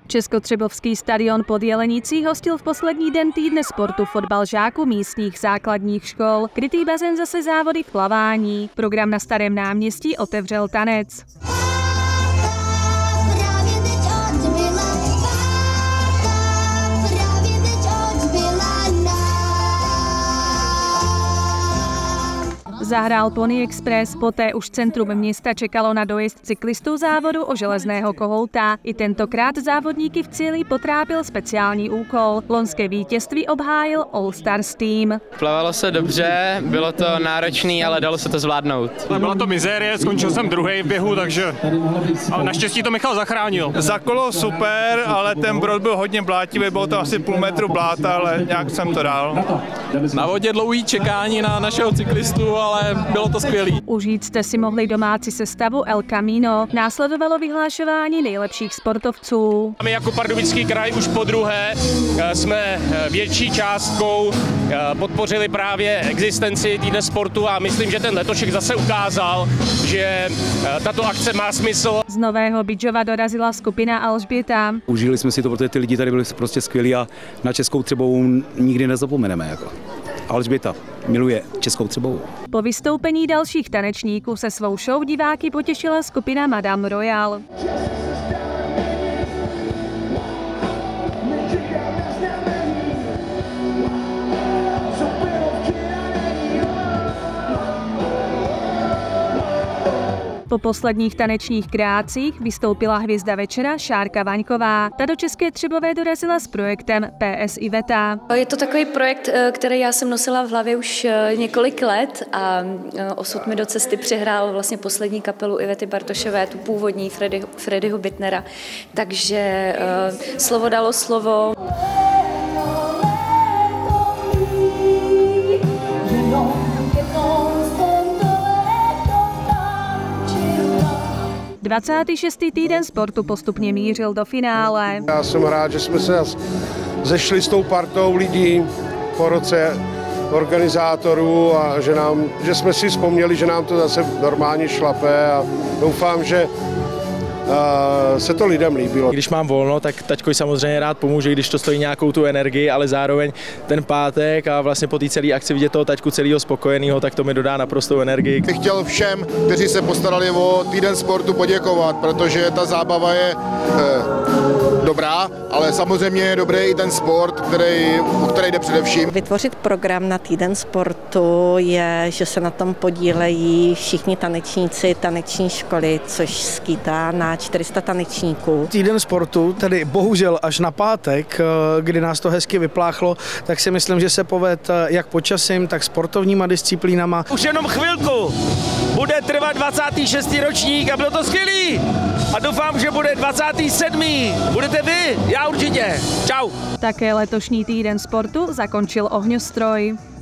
Českotřebovský stadion pod Jelenicí hostil v poslední den týdne sportu fotbal žáků místních základních škol. Krytý bazén zase závody v plavání. Program na Starém náměstí otevřel tanec. Zahrál Pony Express, poté už centrum města čekalo na dojezd cyklistů závodu o železného kohouta. I tentokrát závodníky v cíli potrápil speciální úkol. Loňské vítězství obhájil All Stars tým. Plavalo se dobře, bylo to náročné, ale dalo se to zvládnout. Byla to mizérie, skončil jsem druhý v běhu, takže ale naštěstí to Michal zachránil. Za kolo super, ale ten brod byl hodně blátivý, bylo to asi půl metru bláta, ale nějak jsem to dal. Na vodě dlouhý čekání na našeho cyklistu, ale bylo to skvělý. Užít jste si mohli domácí sestavu El Camino. Následovalo vyhlášování nejlepších sportovců. My jako Pardubický kraj už podruhé jsme větší částkou podpořili právě existenci týdne sportu a myslím, že ten letošek zase ukázal, že tato akce má smysl. Z Nového Bydžova dorazila skupina Alžběta. Užili jsme si to, protože ty lidi tady byli prostě skvělí a na Českou Třebovou nikdy nezapomeneme. Alžběta miluje Českou Třebovou. Po vystoupení dalších tanečníků se svou show diváky potěšila skupina Madame Royal. Po posledních tanečních kreacích vystoupila hvězda večera Šárka Vaňková. Ta do České Třebové dorazila s projektem PS Iveta. Je to takový projekt, který já jsem nosila v hlavě už několik let a osud mi do cesty přihrál vlastně poslední kapelu Ivety Bartošové, tu původní Freddyho Bittnera. Takže slovo dalo slovo. 26. týden sportu postupně mířil do finále. Já jsem rád, že jsme se zešli s tou partou lidí po roce organizátorů a že jsme si vzpomněli, že nám to zase normálně šlape a doufám, že se to lidem líbilo. Když mám volno, tak taťko samozřejmě rád pomůže, když to stojí nějakou tu energii, ale zároveň ten pátek a vlastně po té celé akci vidět toho taťku celého spokojeného, tak to mi dodá naprostou energii. Bych chtěl všem, kteří se postarali o týden sportu, poděkovat, protože ta zábava je dobrá, ale samozřejmě je dobrý i ten sport, o který jde především. Vytvořit program na týden sportu je, že se na tom podílejí všichni tanečníci, taneční školy, což skýtá na 400 tanečníků. Týden sportu, tedy bohužel až na pátek, kdy nás to hezky vypláchlo, tak si myslím, že se poved jak počasím, tak sportovníma disciplínama. Už jenom chvilku bude trvat 26. ročník a bylo to skvělý. A doufám, že bude 27. Budete vy? Já určitě. Čau. Také letošní týden sportu zakončil ohňostroj.